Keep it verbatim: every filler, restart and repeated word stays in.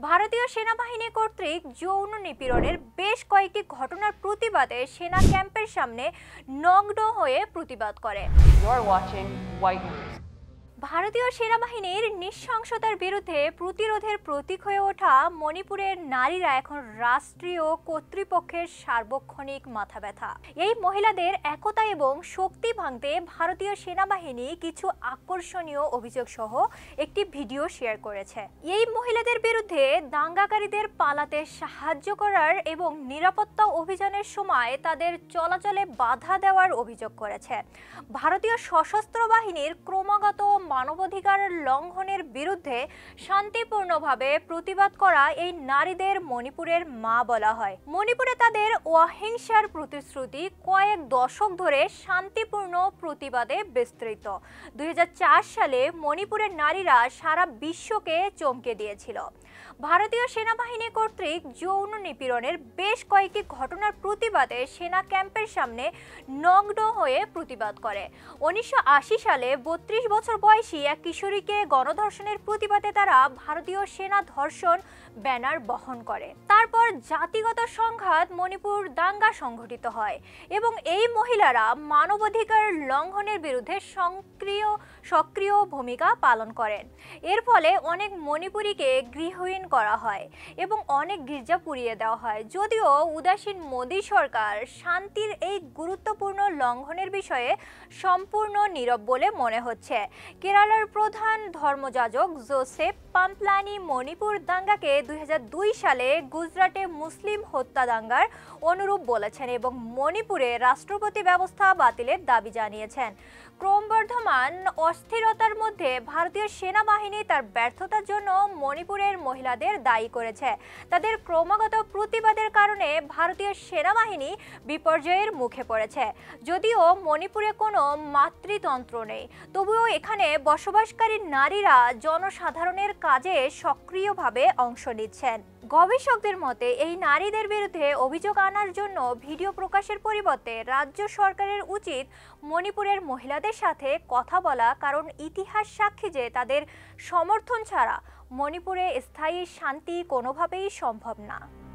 ভারতীয় সেনাবাহিনী কর্তৃক যৌন নিপীড়নের বেশ কয়েকটি ঘটনার প্রতিবাদে সেনা ক্যাম্পের সামনে নগ্ন হয়ে প্রতিবাদ করে। ভারতীয় সেনাবাহিনীর নৃশংসতার বিরুদ্ধে প্রতিরোধের প্রতীক হয়ে ওঠা মণিপুরের নারীরা এখন রাষ্ট্রীয় কর্তৃপক্ষের সার্বক্ষণিক মাথাব্যথা। এই মহিলাদের একতা এবং শক্তি ভাঙতে ভারতীয় সেনাবাহিনী কিছু আকর্ষণীয় অভিযোগ সহ একটি ভিডিও শেয়ার করেছে। এই মহিলাদের বিরুদ্ধে দাঙ্গাকারীদের পালাতে সাহায্য করার এবং নিরাপত্তা অভিযানের সময় তাদের চলাচলে বাধা দেওয়ার অভিযোগ করেছে। ভারতীয় সশস্ত্র বাহিনীর ক্রমাগত মানবাধিকার লঙ্ঘনের বিরুদ্ধে শান্তিপূর্ণভাবে প্রতিবাদ করা এই নারীদের মণিপুরের মা বলা হয়। মণিপুরে তাদের অহিংসার প্রতিশ্রুতি কয়েক দশক ধরে শান্তিপূর্ণ প্রতিবাদে বিস্তৃত। দুই হাজার চার সালে মণিপুরের নারীরা সারা বিশ্বকে চমকে দিয়েছিল। ভারতীয় সেনাবাহিনী কর্তৃক যৌন নিপীড়নের বেশ কয়েকটি ঘটনার প্রতিবাদে সেনা ক্যাম্পের সামনে নগ্ন হয়ে প্রতিবাদ করে। উনিশশো আশি সালে বত্রিশ বছর বয়সী এক কিশোরীকে গণধর্ষণের প্রতিবাদে তারা ভারতীয় সেনা ধর্ষণ ব্যানার বহন করে। তারপর জাতিগত সংঘাত মণিপুর দাঙ্গা সংঘটিত হয় এবং এই মহিলারা মানবাধিকার লঙ্ঘনের বিরুদ্ধে সক্রিয় সক্রিয় ভূমিকা পালন করেন। এর ফলে অনেক মণিপুরীকে গৃহহীন করা হয় এবং অনেক গির্জা পুড়িয়ে দেওয়া হয়। যদিও উদাসীন মোদী সরকার শান্তির এই গুরুত্বপূর্ণ লঙ্ঘনের বিষয়ে সম্পূর্ণ নীরব বলে মনে হচ্ছে। কেরালার প্রধান ধর্মযাজক জোসেফ পাম্পলানি মণিপুর দাঙ্গাকে দুই হাজার দুই সালে গুজরাটে মুসলিম হত্যা দাঙ্গার অনুরূপ বলেছেন এবং মণিপুরে রাষ্ট্রপতি ব্যবস্থা বাতিলের দাবি জানিয়েছেন। ক্রমবর্ধমান অস্থিরতার মধ্যে ভারতীয় সেনাবাহিনী তার ব্যর্থতার জন্য মণিপুরের মহিলাদের দায়ী করেছে। তাদের ক্রমাগত প্রতিবাদের কারণে ভারতীয় সেনাবাহিনী বিপর্যয়ের মুখে পড়েছে। যদিও মণিপুরে কোনো মাতৃতন্ত্র নেই, তবুও এখানে বসবাসকারী নারীরা জনসাধারণের কাজে সক্রিয়ভাবে অংশ নিচ্ছেন। গবেষকদের মতে এই নারীদের বিরুদ্ধে অভিযোগ আনার জন্য ভিডিও প্রকাশের পরিবর্তে রাজ্য সরকারের উচিত মণিপুরের মহিলাদের সাথে কথা বলা, কারণ ইতিহাস সাক্ষী যে তাদের সমর্থন ছাড়া মণিপুরে স্থায়ী শান্তি কোনোভাবেই সম্ভব না।